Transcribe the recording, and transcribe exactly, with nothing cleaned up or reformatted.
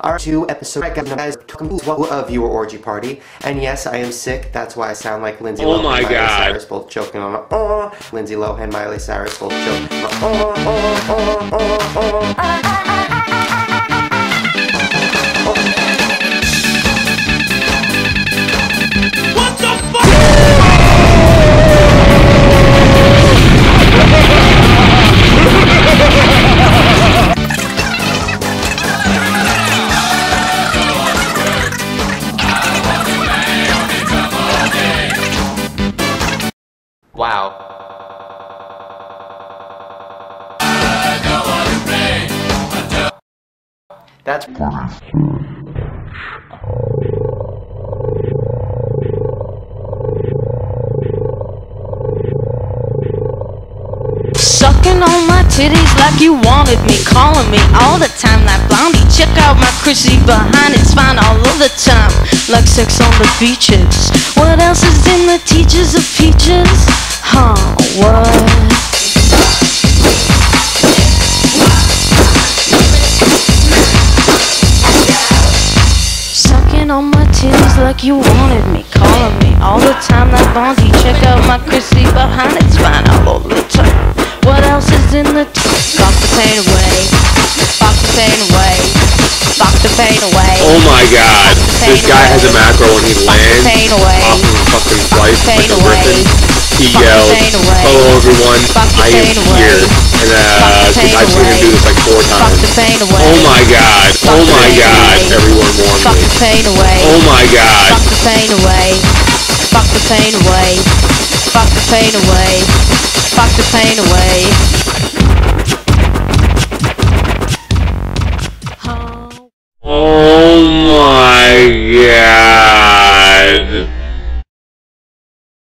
Our two episode guys to a viewer orgy party, and yes, I am sick. That's why I sound like Lindsay oh Lohan my and Miley God. Cyrus both joking on a oh. Lindsay Lohan, Miley Cyrus both joking on a oh oh oh oh oh. What the fuck? Wow. That's Sucking on my titties like you wanted me, calling me all the time like blondie. Check out my Chrissy behind, it's fine all of the time, like sex on the beaches. What else is in the teachers of peaches? Huh, what? Sucking on my titties like you wanted me, calling me all the time like blondie. Check out my Chrissy behind, it's fine all over the time. What else is in the t- Fuck the pain away. Fuck the pain away. Fuck the pain away. Oh my God. This guy has a macro when he lands off of a fucking flight like a griffin. He yells, "Hello everyone, I am here." And uh, I've seen him do this like four times. Oh my God. Oh my God. Everyone warned Fuck me. the pain away. Oh my God. Fuck the pain away. Fuck the pain away. Fuck the pain away. Fuck the pain away.